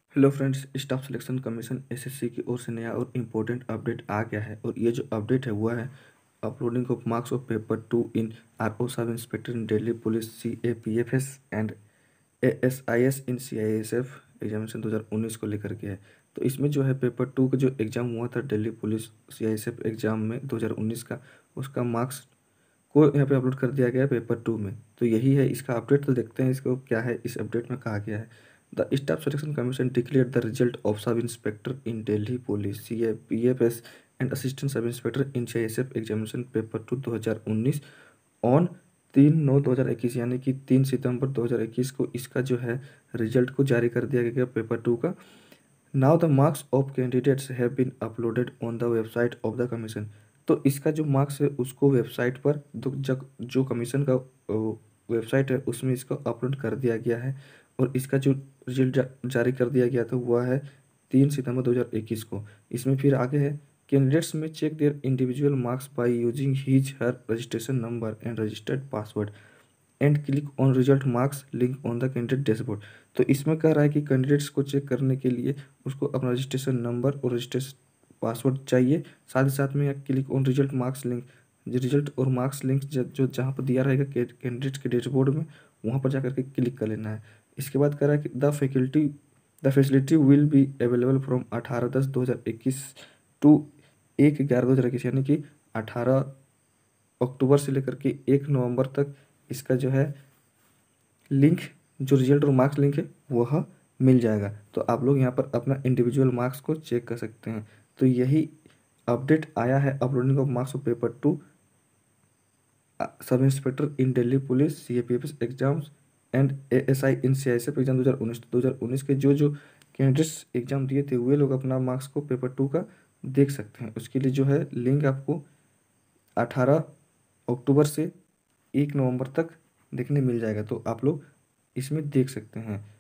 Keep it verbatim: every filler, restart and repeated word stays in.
Hello friends, staff selection commission SSC की ओर से नया और इम्पोर्टेंट अपडेट आ गया है। और ये जो अपडेट है वो है uploading of marks of paper two in R O sub inspector in Delhi police C A P F S and A S I S in C I S F examination दो हज़ार उन्नीस को लेकर के है। तो इसमें जो है पेपर टू का जो एग्ज़ाम हुआ था Delhi police C I S F exam में दो हज़ार उन्नीस का, उसका मार्क्स को यहाँ पे अपलोड कर दिया गया है पेपर टू में। तो यही है इसका अपडेट। तो देखते हैं इसको क्या है, इस अपडेट में कहा गया है। The staff selection commission declare the result of sub inspector in Delhi police C A P F S and assistant sub inspector in C I S F examination paper two दो हज़ार उन्नीस ऑन तीन नौ दो हज़ार इक्कीस, यानी कि तीन सितंबर दो हज़ार इक्कीस को इसका जो है रिजल्ट को जारी कर दिया गया पेपर टू का। Now the marks of candidates have been uploaded on the website of the commission. तो इसका जो मार्क्स है उसको वेबसाइट पर दो- जग- जो कमीशन का वेबसाइट है उसमें इसको अपलोड कर दिया गया है। और इसका जो रिजल्ट जा, जारी कर दिया गया था वह है तीन सितंबर दो हज़ार इक्कीस को। इसमें फिर आगे है कैंडिडेट्स में check their individual marks by using his her registration number and registered password and click on result marks link on the candidate dashboard. तो इसमें कह रहा है कि कैंडिडेट्स को चेक करने के लिए उसको अपना रजिस्ट्रेशन नंबर और रजिस्ट्रेशन पासवर्ड चाहिए। साथ ही साथ में click on result marks link, जो रिजल्ट और मार्क्स लिंक जो जहाँ पर दिया रहेगा कैंडिडेट्स के डैशबोर्ड में, वहाँ पर जाकर के क्लिक कर लेना है। इसके बाद कह रहा है कि the faculty the facility will be available from अठारह दस दो हज़ार इक्कीस टू एक ग्यारह दो हज़ार इक्कीस, यानी कि अठारह अक्टूबर से लेकर के एक नवंबर तक इसका जो है लिंक, जो रिजल्ट और मार्क्स लिंक है वह मिल जाएगा। तो आप लोग यहाँ पर अपना इंडिविजुअल मार्क्स को चेक कर सकते हैं। तो यही अपडेट आया है uploading of marks of paper two sub inspector in Delhi police C A P F S exams and A S I in C I S F exam दो हज़ार उन्नीस दो हज़ार उन्नीस के जो जो कैंडिडेट्स एग्जाम दिए थे वे लोग अपना मार्क्स को पेपर टू का देख सकते हैं। उसके लिए जो है लिंक आपको अठारह अक्टूबर से एक नवंबर तक देखने मिल जाएगा। तो आप लोग इसमें देख सकते हैं।